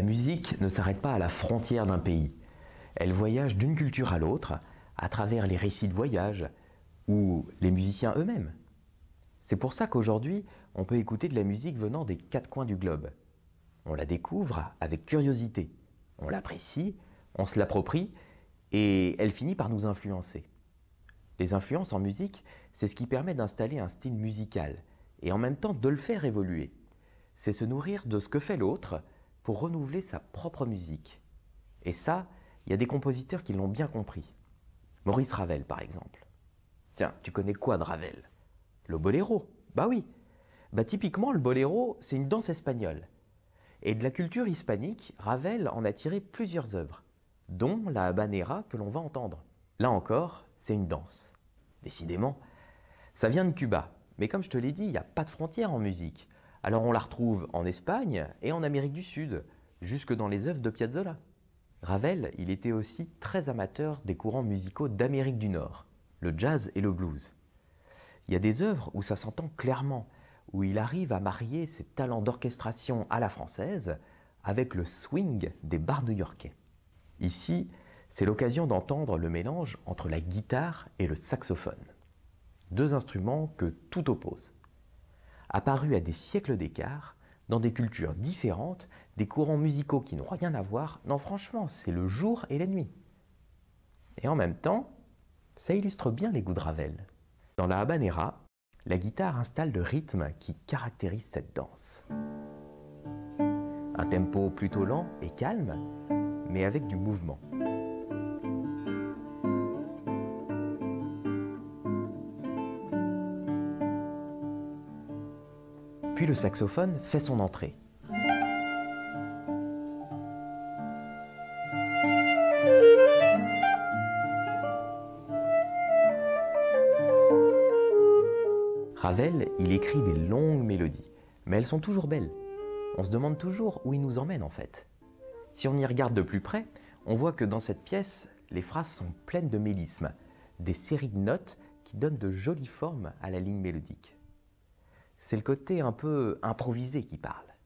musique ne s'arrête pas à la frontière d'un pays. Elle voyage d'une culture à l'autre à travers les récits de voyage ou les musiciens eux-mêmes. C'est pour ça qu'aujourd'hui, on peut écouter de la musique venant des quatre coins du globe. On la découvre avec curiosité, on l'apprécie, on se l'approprie et elle finit par nous influencer. Les influences en musique, c'est ce qui permet d'installer un style musical et en même temps de le faire évoluer. C'est se nourrir de ce que fait l'autre pour renouveler sa propre musique. Et ça, il y a des compositeurs qui l'ont bien compris. Maurice Ravel, par exemple. Tiens, tu connais quoi de Ravel? Le boléro. Bah oui. Bah typiquement, le boléro, c'est une danse espagnole. Et de la culture hispanique, Ravel en a tiré plusieurs œuvres, dont la habanera que l'on va entendre. Là encore, c'est une danse. Décidément, ça vient de Cuba. Mais comme je te l'ai dit, il n'y a pas de frontière en musique. Alors on la retrouve en Espagne et en Amérique du Sud, jusque dans les œuvres de Piazzolla. Ravel, il était aussi très amateur des courants musicaux d'Amérique du Nord, le jazz et le blues. Il y a des œuvres où ça s'entend clairement, où il arrive à marier ses talents d'orchestration à la française avec le swing des bars new-yorkais. Ici, c'est l'occasion d'entendre le mélange entre la guitare et le saxophone. Deux instruments que tout oppose. Apparus à des siècles d'écart, dans des cultures différentes, des courants musicaux qui n'ont rien à voir, non franchement, c'est le jour et la nuit. Et en même temps, ça illustre bien les goûts de Ravel. Dans la habanera, la guitare installe le rythme qui caractérise cette danse. Un tempo plutôt lent et calme, mais avec du mouvement. Puis le saxophone fait son entrée. Ravel, il écrit des longues mélodies, mais elles sont toujours belles. On se demande toujours où il nous emmène en fait. Si on y regarde de plus près, on voit que dans cette pièce, les phrases sont pleines de mélismes, des séries de notes qui donnent de jolies formes à la ligne mélodique. C'est le côté un peu improvisé qui parle.